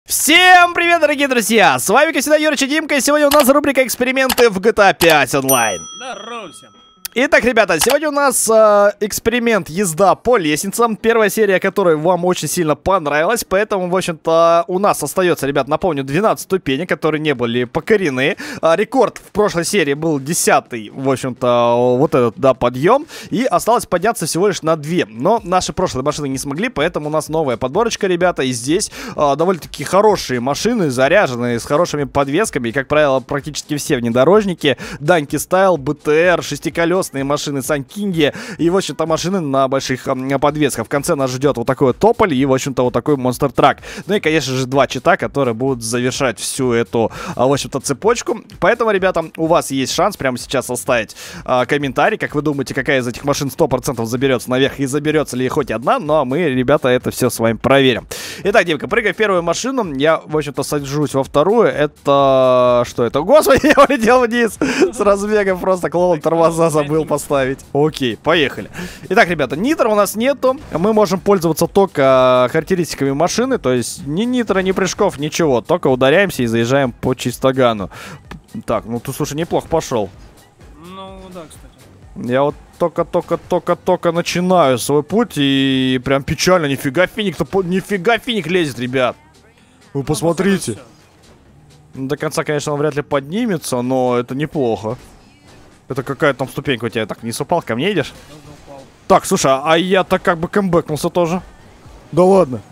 Всем привет, дорогие друзья! С вами, как всегда, Юрич и Димка, и сегодня у нас рубрика «Эксперименты в GTA 5 онлайн». Здорово всем! Итак, ребята, сегодня у нас эксперимент езда по лестницам. Первая серия, которая вам очень сильно понравилась. Поэтому, в общем-то, у нас остается, ребят, напомню, 12 ступеней, которые не были покорены. Рекорд в прошлой серии был 10-й, в общем-то, вот этот, да, подъем. И осталось подняться всего лишь на 2. Но наши прошлые машины не смогли, поэтому у нас новая подборочка, ребята. И здесь довольно-таки хорошие машины, заряженные, с хорошими подвесками. И, как правило, практически все внедорожники. Данки Стайл, БТР, шестиколесные машины Санкинги и, в общем-то, машины на больших подвесках. В конце нас ждет вот такой тополь и, в общем-то, вот такой монстр трак. Ну и, конечно же, 2 чита, которые будут завершать всю эту, в общем-то, цепочку. Поэтому, ребята, у вас есть шанс прямо сейчас оставить комментарий, как вы думаете, какая из этих машин 100% заберется наверх и заберется ли хоть одна. Но мы, ребята, это все с вами проверим. Итак, Димка, прыгай в первую машину. Я, в общем-то, сажусь во вторую. Это... Что это? Господи, я улетел вниз с разбега. Просто клоун тормоза забыл поставить. Окей, поехали. Итак, ребята, нитро у нас нету. Мы можем пользоваться только характеристиками машины. То есть ни нитро, ни прыжков, ничего. Только ударяемся и заезжаем по чистогану. Так, ну ты, слушай, неплохо пошел. Ну, да, кстати. Я вот только начинаю свой путь. И прям печально. Нифига финик лезет, ребят. Вы посмотрите. До конца, конечно, он вряд ли поднимется, но это неплохо. Это какая там ступенька у тебя? Так, не упал, ко мне едешь? Так, слушай, а я-то как бы камбэкнулся тоже. Да ладно.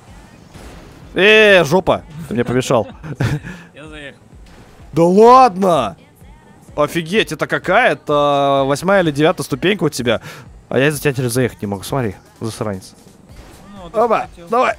Жопа. Ты мне помешал. Я заехал. Да ладно. Офигеть, это какая? Это 8-я или 9-я ступенька у тебя. А я за тебя теперь заехать не могу, смотри, засранец. Ну, Оба, давай.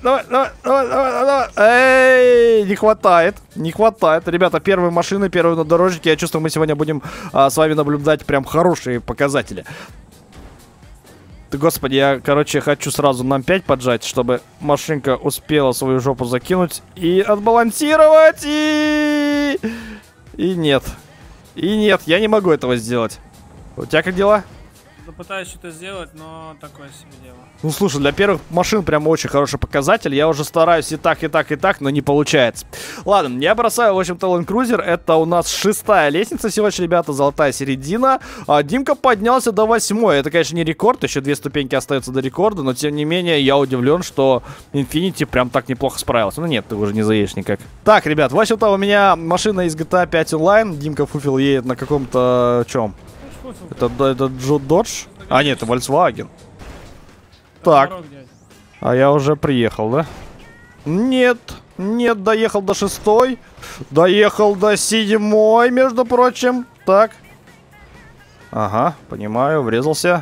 Эй, не хватает. Ребята, первые машины, первые внедорожники. Я чувствую, мы сегодня будем с вами наблюдать прям хорошие показатели. Ты, господи, я, короче, хочу сразу нам 5 поджать, чтобы машинка успела свою жопу закинуть и отбалансировать. И нет. Я не могу этого сделать. У тебя как дела? Пытаюсь что-то сделать, но такое себе дело. Ну, слушай, для первых машин прям очень хороший показатель. Я уже стараюсь и так, но не получается. Ладно, я бросаю, в общем-то, Land Cruiser. Это у нас 6-я лестница сегодня, ребята, золотая середина. Димка поднялся до 8-й. Это, конечно, не рекорд, еще 2 ступеньки остаются до рекорда, но, тем не менее, я удивлен, что Infinity прям так неплохо справился. Ну, нет, ты уже не заедешь никак. Так, ребят, в общем-то, у меня машина из GTA 5 онлайн. Димка Фуфел едет на каком-то... чем? Это Dodge? А, нет, это Volkswagen. Так. А я уже приехал, да? Нет, доехал до 6-й. Доехал до 7-й, между прочим. Так. Ага, понимаю, врезался.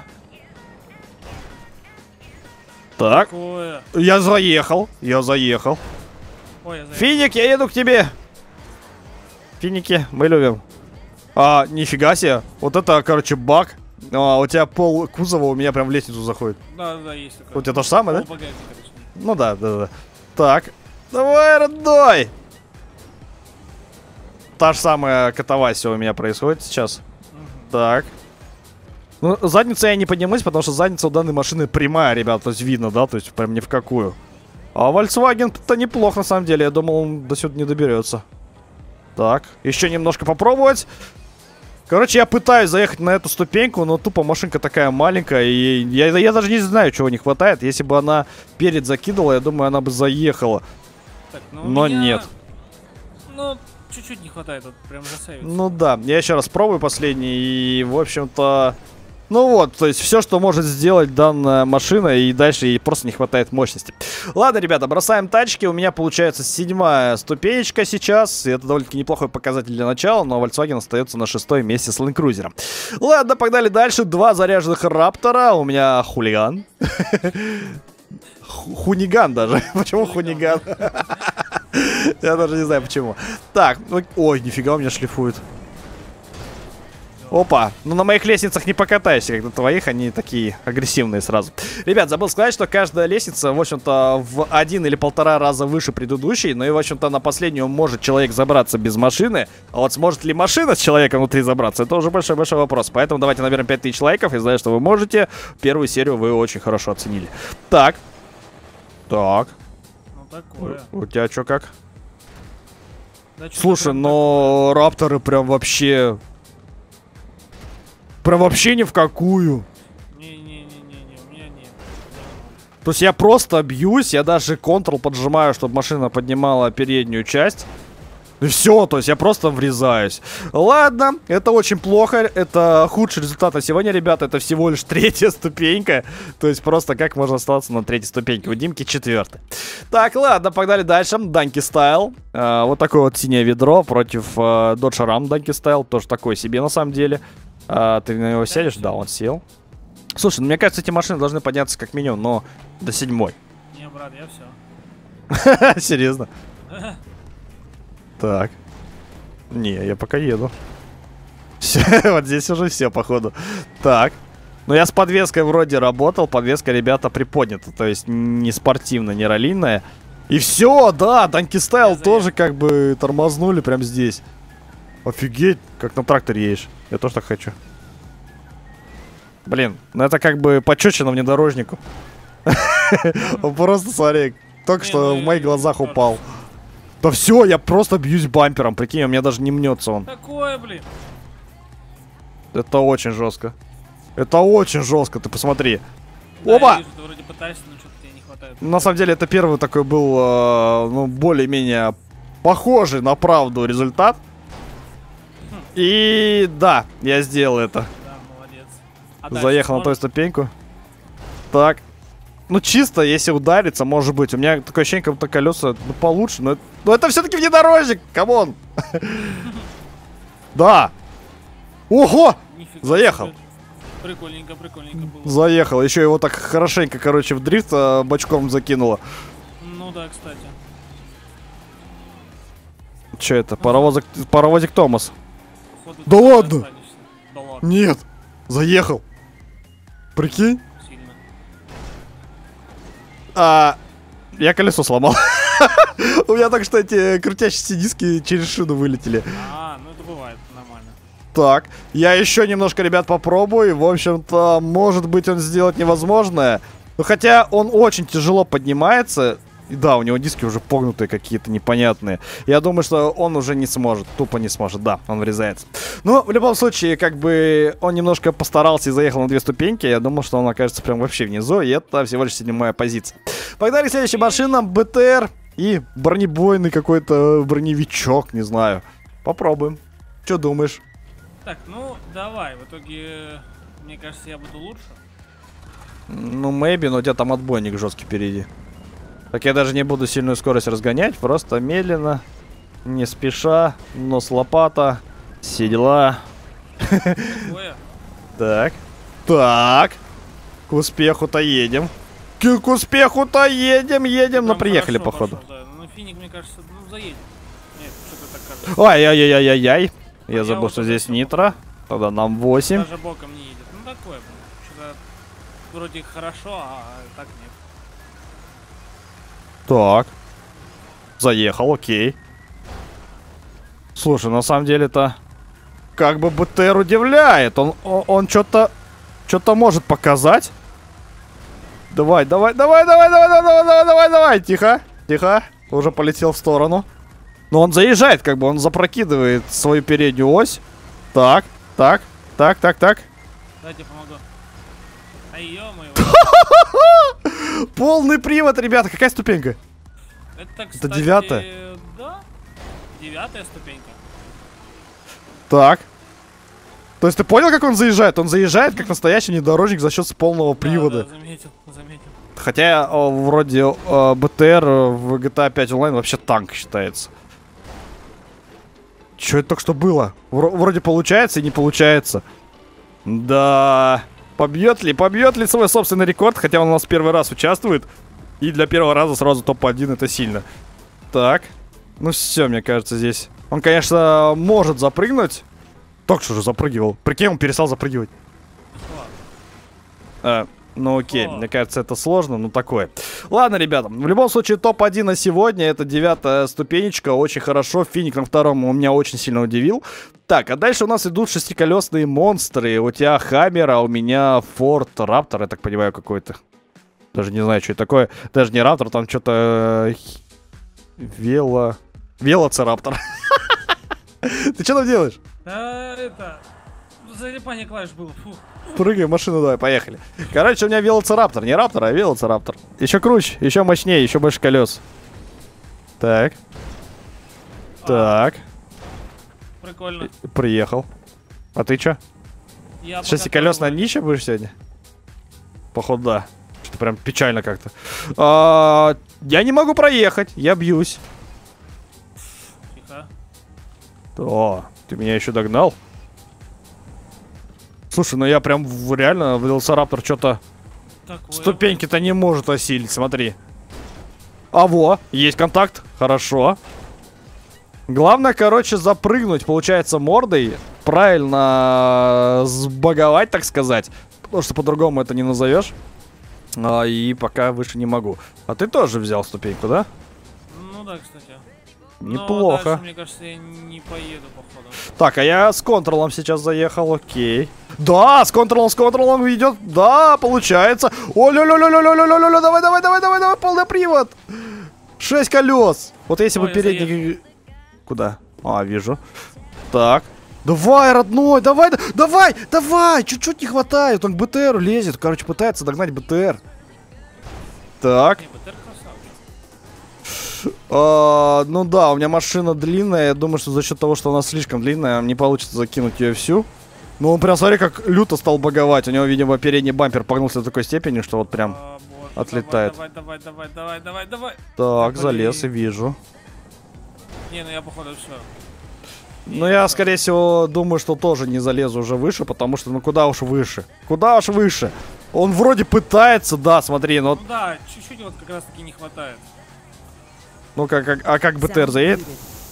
Так. Какое? Я заехал. Ой, я заехал. Финик, я еду к тебе. Финики, мы любим. Нифига себе. Вот это, короче, баг. У тебя пол кузова у меня прям в лестницу заходит. Да, есть такое. У тебя то же самое, да? Багажника, Ну да. Так. Давай, родной. Та же самая катавасия у меня происходит сейчас. Так. Ну, задницу я не поднимусь, потому что задница у данной машины прямая, ребят. То есть видно, да? То есть прям ни в какую. А Volkswagen-то неплохо, на самом деле. Я думал, он до сюда не доберется. Так. Еще немножко попробовать. Короче, я пытаюсь заехать на эту ступеньку, но тупо машинка такая маленькая, и я даже не знаю, чего не хватает. Если бы она перед закидывала, я думаю, она бы заехала. Так, но нет. Ну, чуть-чуть не хватает, вот прям засейвится. Ну да, я еще раз пробую последний, и, в общем-то... Ну вот, то есть все, что может сделать данная машина, и дальше ей просто не хватает мощности. Ладно, ребята, бросаем тачки. У меня получается 7-я ступенечка сейчас. И это довольно-таки неплохой показатель для начала, но Volkswagen остается на 6-й месте с Land Cruiser. Ладно, погнали дальше. 2 заряженных Раптора. У меня хулиган. Хуниган даже. Почему хуниган? Я даже не знаю почему. Так, ой, нифига у меня шлифует. Опа, ну на моих лестницах не покатаешься, как на твоих, они такие агрессивные сразу. Ребят, забыл сказать, что каждая лестница, в общем-то, в 1 или 1,5 раза выше предыдущей. Ну и, в общем-то, на последнюю может человек забраться без машины. А вот сможет ли машина с человеком внутри забраться, это уже большой-большой вопрос. Поэтому давайте наберем 5000 лайков. И знаю, что вы можете. Первую серию вы очень хорошо оценили. Так. Так. Ну такое. У тебя что как? Да, чё-то Слушай, прям но рапторы прям вообще... Прям вообще ни в какую. Не-не-не-не-не, у меня нет. То есть я просто бьюсь, я даже Ctrl поджимаю, чтобы машина поднимала переднюю часть. И все, то есть я просто врезаюсь. Ладно, это очень плохо, это худший результат на сегодня, ребята, это всего лишь 3-я ступенька. То есть просто как можно остаться на 3-й ступеньке, у Димки 4-й. Так, ладно, погнали дальше. Данки Стайл. Вот такое вот синее ведро против Dodge Ram Данки Стайл, тоже такое себе на самом деле. Ты на него сядешь? Да, он сел. Слушай, ну, мне кажется, эти машины должны подняться как минимум, но до 7-й. Не, брат, я все. Серьезно? Так. Не, я пока еду. Всё, вот здесь уже все, походу. Так. Ну, я с подвеской вроде работал. Подвеска, ребята, приподнята. То есть не спортивная, не раллийная. И все, да, Данки Стайл тоже как бы тормознули прям здесь. Офигеть, как на тракторе едешь. Я тоже так хочу. Блин, ну это как бы почёчено внедорожнику. Он просто, смотри, только что в моих глазах упал. Да все, я просто бьюсь бампером, прикинь, у меня даже не мнется он. Такое, блин. Это очень жестко. Это очень жестко, ты посмотри. Да, Оба! я вижу, ты вроде пытаешься, но что-то тебе не хватает. На самом деле, это первый такой был, ну, более-менее похожий на правду результат. И да, я сделал это. Да, молодец. Заехал на ту ступеньку. Так. Ну, чисто, если удариться, может быть. У меня такое ощущение, как будто колеса получше. Но это все-таки внедорожник, камон. Да. Ого! Нифига Заехал. себе. Прикольненько было. Заехал. Еще его так хорошенько, короче, в дрифт бочком закинуло. Ну да, кстати. Че это? Паровозик Томас. Походу, Да ты ладно? останешься. Да ладно, Нет. Заехал. Прикинь? сильно. Я колесо сломал. У меня так что эти крутящиеся диски через шину вылетели. Ну это бывает, нормально. Так, я еще немножко, ребят, попробую. В общем-то, может быть, он сделает невозможное. Но хотя он очень тяжело поднимается. И да, у него диски уже погнутые какие-то непонятные. Я думаю, что он уже не сможет. Тупо не сможет, да, он врезается. Но в любом случае, как бы он немножко постарался и заехал на 2 ступеньки. Я думал, что он окажется прям вообще внизу. И это всего лишь 7-я позиция. Погнали к следующей машине. БТР и бронебойный какой-то броневичок, не знаю. Попробуем. Что думаешь? Так, ну давай, в итоге, мне кажется, я буду лучше. Ну, maybe, но у тебя там отбойник жесткий впереди. Так я даже не буду сильную скорость разгонять, просто медленно, не спеша, нос лопата, все дела. Такое. Так, так, к успеху-то едем. К успеху-то едем, но Прям приехали, хорошо походу. пошел, да. Ну, Финик, мне кажется, ну, заедет. Нет, что-то так кажется. Ай-яй-яй-яй-яй. Я Я забыл, вот что это здесь всё нитро. Тогда нам 8. Даже боком не едет. Ну, такое, блин. Что-то вроде хорошо, а так нет. Так. Заехал, окей. Слушай, на самом деле-то как бы БТР удивляет. Он что-то может показать. Давай. Тихо. Уже полетел в сторону. Но он заезжает, как бы он запрокидывает свою переднюю ось. Так. Дайте помогу. Ай, ё-моё. Полный привод, ребята. Какая ступенька? Это, кстати, 9-я? Да. 9-я ступенька. Так. То есть ты понял, как он заезжает? Он заезжает как настоящий внедорожник за счет полного привода. Да, заметил. Хотя вроде БТР в GTA 5 онлайн вообще танк считается. Что это только что было? Вроде получается и не получается. Да. Побьет ли свой собственный рекорд? Хотя он у нас первый раз участвует. И для первого раза сразу топ-1 это сильно. Так. Ну все, мне кажется, здесь. Он, конечно, может запрыгнуть. Только что же запрыгивал. Прикинь, он перестал запрыгивать. Ну окей, мне кажется, это сложно, но такое. Ладно, ребята, в любом случае топ-1 на сегодня. Это 9-я ступенечка, очень хорошо. Финик на 2-м меня очень сильно удивил. Так, а дальше у нас идут шестиколесные монстры. У тебя Хаммер, а у меня Форд Раптор, я так понимаю, какой-то. Даже не знаю, что это такое. Даже не Раптор, там что-то Велоцираптор. Ты что там делаешь? Да, это... Залипание клавиш было, фух. Прыгай в машину, давай, поехали. Короче, у меня велоцираптор. Не раптор, а велоцираптор. Еще круче, еще мощнее, еще больше колес. Так. Так. Прикольно. Приехал. А ты чё? Я Шасси колес на днище будешь сегодня? Походу, да. Что-то прям печально как-то. Я не могу проехать, я бьюсь. Тихо. О, ты меня еще догнал? Слушай, ну я прям реально, велоцираптор что-то... Ступеньки-то не может осилить, смотри. А во, есть контакт, хорошо. Главное, короче, запрыгнуть, получается, мордой. Правильно сбаговать, так сказать. Потому что по-другому это не назовешь. И пока выше не могу. А ты тоже взял ступеньку, да? Ну да, кстати. Неплохо. Но дальше, мне кажется, я не поеду, походу. Так, а я с контролом сейчас заехал, окей. Да, с контролом идет. Да, получается. О-ля-ля-ля-ля-ля-ля-ля-ля, давай, полный привод. 6 колес. Вот если бы передний... Куда? А, вижу. Так. Давай, родной, давай. Чуть-чуть не хватает. Он к БТРу лезет. Короче, пытается догнать БТР. Так. Ну да, у меня машина длинная. Я думаю, что за счет того, что она слишком длинная, не получится закинуть ее всю. Ну он прям, смотри, как люто стал баговать. У него, видимо, передний бампер погнулся до такой степени, что вот прям отлетает. Давай. Так, залез и вижу. Не, ну я, походу, все. Ну я, скорее всего, думаю, что тоже не залезу уже выше, потому что, ну куда уж выше. Куда уж выше. Он вроде пытается, да, смотри, но... Ну да, чуть-чуть вот как раз-таки не хватает. Ну как БТР заедет?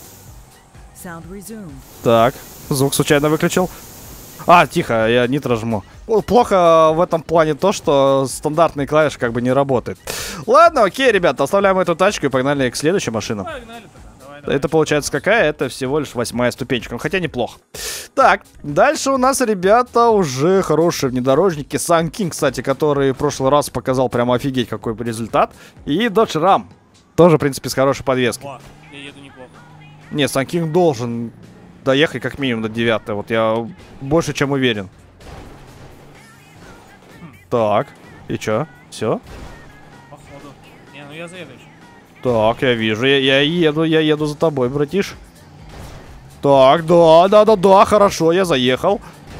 Так, звук случайно выключил. А, тихо, я нитро жму. Плохо в этом плане то, что стандартные клавиши как бы не работают. Ладно, окей, ребята, оставляем эту тачку и погнали к следующей машинам. Погнали тогда, давай. Это получается какая? Это всего лишь 8-я ступенечка, хотя неплохо. Так, дальше у нас, ребята, уже хорошие внедорожники. Sun King, кстати, который в прошлый раз показал прямо офигеть какой результат. И Dodge Ram. Тоже, в принципе, с хорошей подвеской. О, я еду неплохо. Не, Sun King должен доехать как минимум до 9. Вот я больше чем уверен. Так, и чё? Все? Походу. Не, ну я заеду еще. Так, я вижу, я еду за тобой, братиш. Так, да, хорошо, я заехал.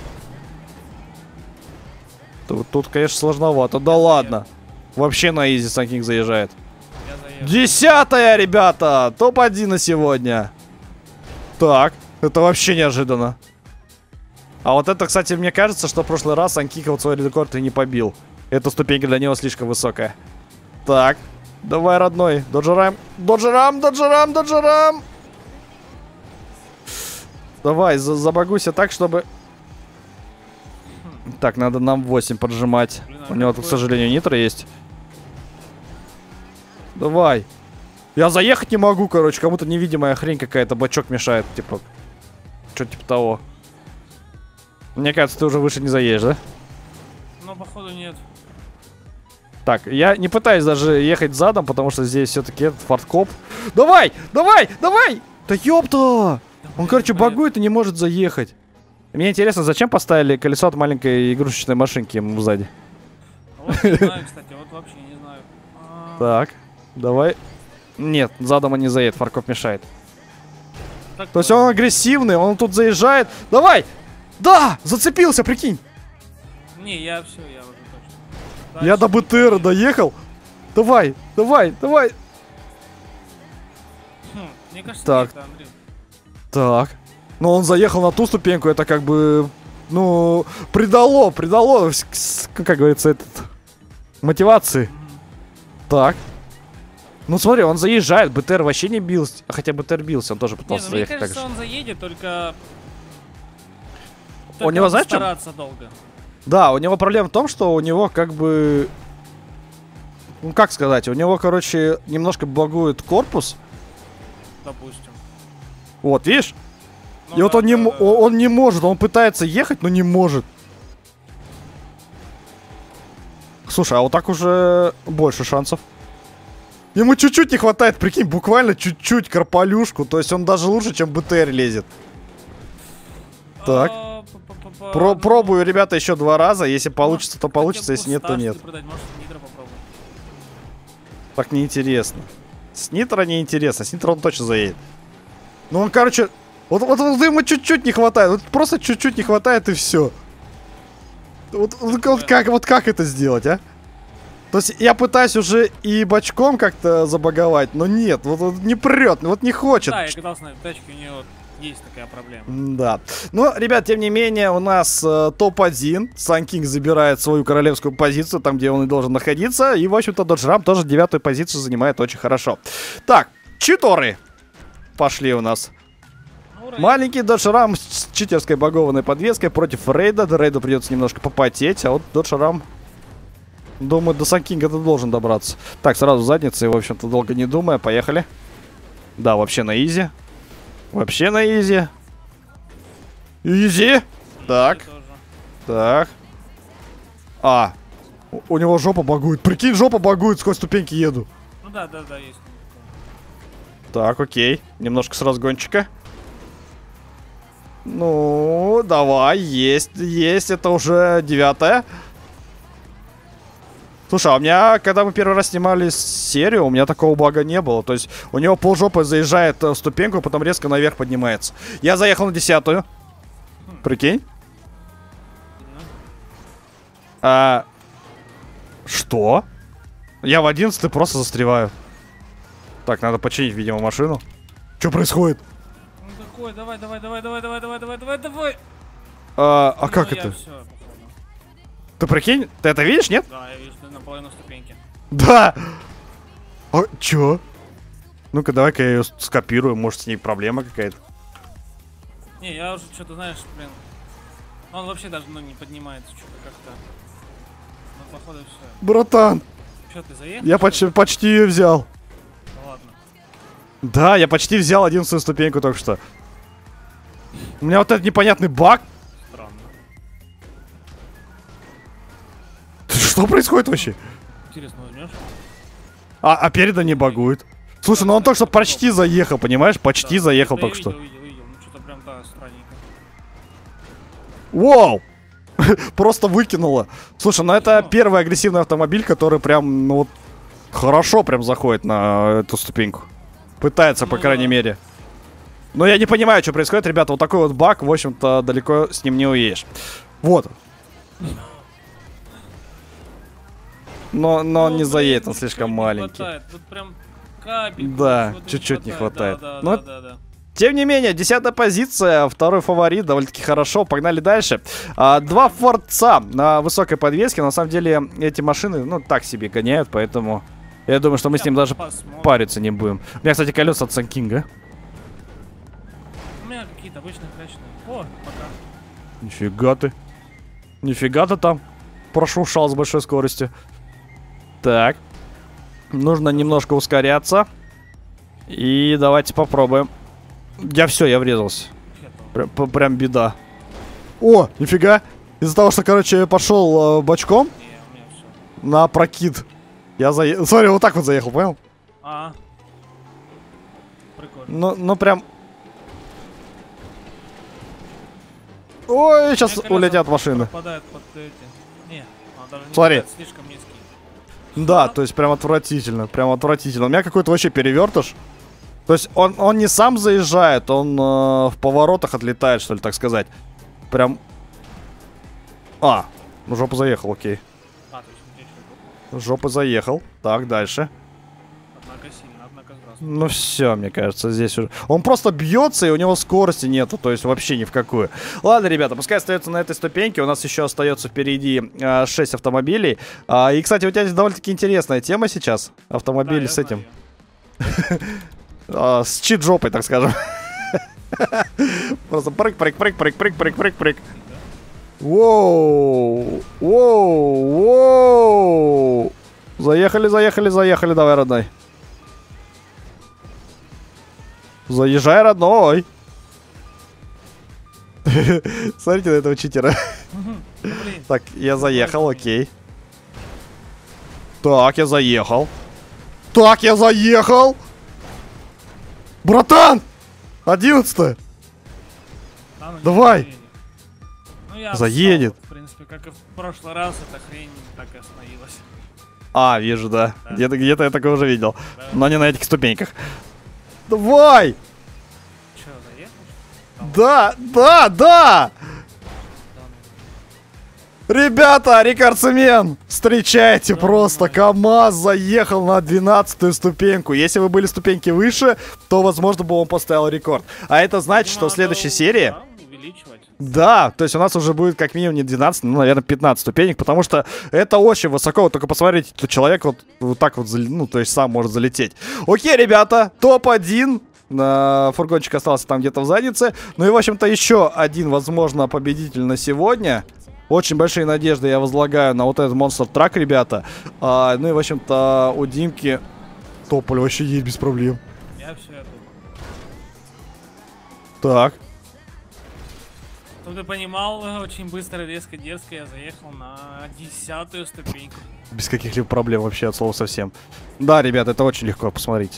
Тут, конечно, сложновато. Да ладно. Вообще на изи Sun King заезжает. 10-я, ребята! Топ-1 на сегодня. Так, это вообще неожиданно. А вот это, кстати, мне кажется, что в прошлый раз Sun King вот свой рекорд и не побил. Эта ступенька для него слишком высокая. Так, давай, родной. Dodge Ram. Давай, забагуйся так, чтобы... Так, надо нам 8 поджимать. У него тут, к сожалению, нитро есть. Давай. Я заехать не могу, короче. Кому-то невидимая хрень какая-то, бачок мешает, типа. Что типа того. Мне кажется, ты уже выше не заедешь, да? Ну, походу, нет. Так, я не пытаюсь даже ехать задом, потому что здесь все-таки этот форткоп. Давай! Да ёпта! Он, короче, багует и не может заехать. Мне интересно, зачем поставили колесо от маленькой игрушечной машинки ему сзади? Вот не знаю, кстати, вот вообще не знаю. Так, давай. Нет, задом он не заедет, форкоп мешает. То есть он агрессивный, он тут заезжает. Давай! Да! Зацепился, прикинь! Не, я все, я уже точно. Дальше Я до БТРа доехал. Давай! Мне кажется, Так. нет, Андрей. Так. Но он заехал на ту ступеньку, это как бы... Ну, придало, как говорится, этот... Мотивации. Так. Ну смотри, он заезжает, БТР вообще не бился. Хотя БТР бился, он тоже Не, пытался ну, мне заехать кажется, так же. он заедет, только... У него, знаешь, в чём? стараться долго. Да, у него проблема в том, что у него как бы... Ну как сказать, у него, короче, немножко багует корпус. Допустим. Вот, видишь? Ну И вот да, он не может, он пытается ехать, но не может. Слушай, а вот так уже больше шансов. Ему чуть-чуть не хватает, прикинь, буквально чуть-чуть карполюшку. То есть он даже лучше, чем БТР лезет. Так. Пробую, ребята, еще 2 раза. Если получится, то получится. Если нет, то нет. Так неинтересно. С нитро неинтересно. С нитро он точно заедет. Ну он, короче... Вот ему чуть-чуть не хватает. Вот просто чуть-чуть не хватает и все. Вот как это сделать, а? То есть я пытаюсь уже и бочком как-то забаговать, но нет, вот не прет, вот не хочет. Да, я катался на этой тачке, у нее вот есть такая проблема. Да. Но, ребят, тем не менее, у нас топ-1. Sun King забирает свою королевскую позицию, там, где он и должен находиться. И, в общем-то, Dodge Ram тоже 9-ю позицию занимает очень хорошо. Так, читоры пошли у нас. Маленький Dodge Ram с читерской багованной подвеской против Рейда. Рейду придется немножко попотеть, а вот Dodge Ram... Думаю, до Sun King ты должен добраться. Так, сразу задница, и, в общем-то, долго не думая, поехали. Да, вообще на изи. Вообще на изи. Изи. Так. Так. А. У него жопа багует. Прикинь, жопа багует, сквозь ступеньки еду. Ну да, есть. Так, окей. Немножко с разгончика. Ну, давай, есть. Это уже 9-я. Слушай, а у меня, когда мы первый раз снимали серию, у меня такого бага не было. То есть у него полжопы заезжает в ступеньку, потом резко наверх поднимается. Я заехал на 10-ю. Прикинь? Что? Я в 11-й просто застреваю. Так, надо починить, видимо, машину. Что происходит? Ну такой, давай. А как это? Все, ты прикинь? Ты это видишь, нет? да, я вижу, ты наполовину ступеньки. Да! А, чё? Ну-ка, давай-ка я ее скопирую, может, с ней проблема какая-то. Не, я уже что-то, знаешь, блин. Он вообще даже, не поднимается, что-то как-то. Ну, походу, все. Братан! Что, ты заехал? Я почти ее взял. Ну, ладно. Да, я почти взял 11-ю ступеньку только что. У меня вот этот непонятный баг. Странно. Что происходит вообще? Интересно, возьмешь? А переда не багует. Слушай, ну он только что почти заехал, понимаешь? Почти заехал только что. Видел. Ну что-то прям, да, странненько. Воу! Просто выкинуло. Слушай, ну это первый агрессивный автомобиль, который прям, ну вот, хорошо прям заходит на эту ступеньку. Пытается, по крайней мере. Но я не понимаю, что происходит, ребята. Вот такой вот баг, в общем-то, далеко с ним не уедешь. Вот. Но он не заедет, он слишком маленький. Тут прям капельку. Да, чуть-чуть не хватает. Но, Да. тем не менее, 10-я позиция, второй фаворит, довольно-таки хорошо. Погнали дальше. 2 Форца на высокой подвеске. На самом деле, эти машины, ну, так себе гоняют, поэтому я думаю, что мы с ним даже париться не будем. У меня, кстати, колеса от Sun King. У меня какие-то обычные крачные. О, пока. Нифига ты. Нифига ты там прошуршал с большой скоростью. Так. Нужно немножко ускоряться. И давайте попробуем. Я врезался. Прям беда. О, нифига. Из-за того, что, короче, пошел бочком на прокид. Я заехал. Смотри, вот так вот заехал, понял? Прикольно. Ну прям. Ой, сейчас улетят машины. Под эти. Не, даже не смотри. Слишком низкий. Да, то есть прям отвратительно. Прям отвратительно. У меня какой-то вообще перевертыш. То есть он не сам заезжает, он в поворотах отлетает, что ли, так сказать. Прям... ну жопа заехал, окей. Жопа заехал. Так, дальше. Однако ну все, мне кажется, здесь уже... Он просто бьется, и у него скорости нету, то есть вообще ни в какую. Ладно, ребята, пускай остается на этой ступеньке. У нас еще остается впереди 6 автомобилей. И, кстати, у тебя здесь довольно-таки интересная тема сейчас. Автомобиль с этим. С чит-жопой, так скажем. Просто прыг. Воу. Заехали, давай, родной. Заезжай, родной. Смотрите на этого читера. Так, я заехал, окей. Так, я заехал. Так, я заехал. Братан! 11-е. Да, ну, Давай. заедет. Ну, я Заедет. встал, в принципе, как и в прошлый раз, эта хрень так и остановилась. А, вижу, да. Да. Где-то я такое уже видел. Да. Но не на этих ступеньках. Давай! Че, заехал? Да, да, да! Ребята, рекордсмен! Встречайте, Да, просто нормально. КамАЗ заехал на 12-ю ступеньку. Если вы были ступеньки выше, то, возможно, бы он поставил рекорд. А это значит, что в следующей серии... Да, увеличивать. Да, то есть у нас уже будет как минимум не 12, ну, наверное, 15 ступенек, потому что это очень высоко. Вот только посмотрите, то человек вот так вот, ну, то есть сам может залететь. Окей, ребята, топ-1. Фургончик остался там где-то в заднице. Ну и, в общем-то, еще один, возможно, победитель на сегодня. Очень большие надежды я возлагаю на вот этот Monster Truck, ребята. Ну и, в общем-то, у Димки тополь вообще есть без проблем. Я все это. Так. Чтобы ты понимал, очень быстро, резко, дерзко я заехал на 10-ю ступеньку. Без каких-либо проблем вообще от слова совсем. Да, ребята, это очень легко, посмотрите.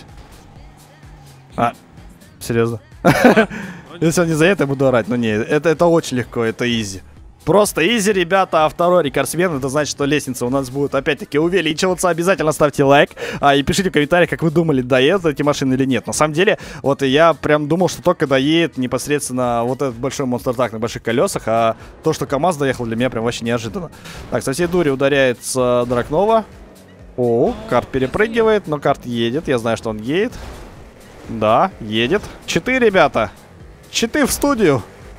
Серьезно? Вроде Если он не за это, я буду орать. Но не, это очень легко, это изи. Просто изи, ребята, а второй рекордсмен, это значит, что лестница у нас будет опять-таки увеличиваться. Обязательно ставьте лайк и пишите в комментариях, как вы думали, доедут эти машины или нет. На самом деле, вот я прям думал, что только доедет непосредственно вот этот большой Monster Truck на больших колесах, а то, что КамАЗ доехал, для меня прям вообще неожиданно. Так, со всей дури ударяется Дракнова. О, карт перепрыгивает, но карт едет, я знаю, что он едет. Да, едет. Читы, ребята. Читы в студию.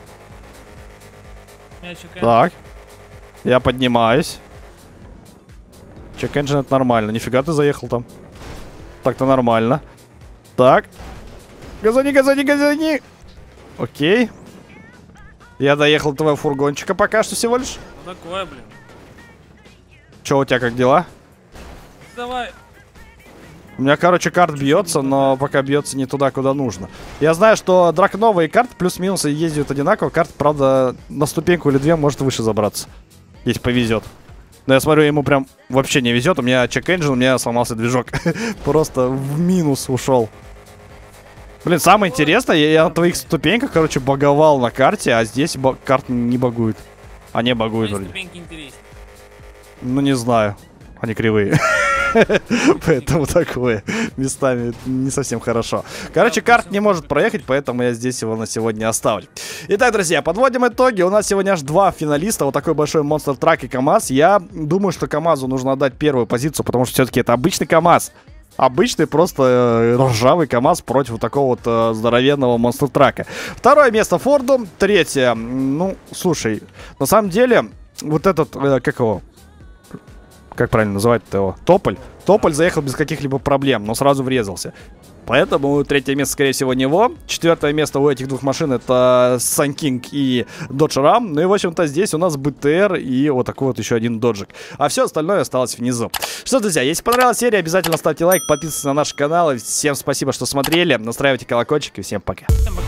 я чекаю. Так. Я поднимаюсь. Чек-энджин, это нормально. Нифига ты заехал там. Так-то нормально. Так. Газони, газони, газони. Окей. Я доехал до твоего фургончика пока что всего лишь. Ну такое, блин. Че у тебя, как дела? Давай. У меня, короче, карт бьется, но пока бьется не туда, куда нужно. Я знаю, что Дракнова и карт плюс-минус ездят одинаково. Карт, правда, на ступеньку или две может выше забраться. Если повезет. Но я смотрю, ему прям вообще не везет. У меня чек-энджин, у меня сломался движок. Просто в минус ушел. Блин, самое интересное, я на твоих ступеньках, короче, баговал на карте, а здесь карт не багует. А не багует вроде. Ступеньки интереснее. Ну, не знаю. Они кривые. Поэтому такое. Местами не совсем хорошо. Короче, карт не может проехать, поэтому я здесь его на сегодня оставлю. Итак, друзья, подводим итоги. У нас сегодня аж два финалиста. Вот такой большой Monster Truck и КамАЗ. Я думаю, что КамАЗу нужно отдать первую позицию, потому что все-таки это обычный КамАЗ. Обычный просто ржавый КамАЗ против вот такого вот здоровенного Monster Truck'а. Второе место Форду. Третье. Ну, слушай, на самом деле, вот этот, как его... Как правильно называть-то его? Тополь. Тополь заехал без каких-либо проблем, но сразу врезался. Поэтому третье место, скорее всего, него. Четвертое место у этих двух машин это Sun King и Dodge Ram. Ну и, в общем-то, здесь у нас BTR и вот такой вот еще один доджик. А все остальное осталось внизу. Что, друзья, если понравилась серия, обязательно ставьте лайк, подписывайтесь на наш канал. И всем спасибо, что смотрели. Настраивайте колокольчик и всем пока. Всем пока.